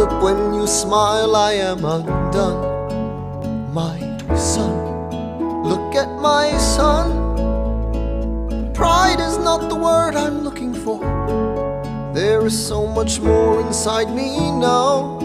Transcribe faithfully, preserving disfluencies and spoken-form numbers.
look when you smile, I am undone. My son, look at my son. Pride is not the word I'm looking for. There is so much more inside me now.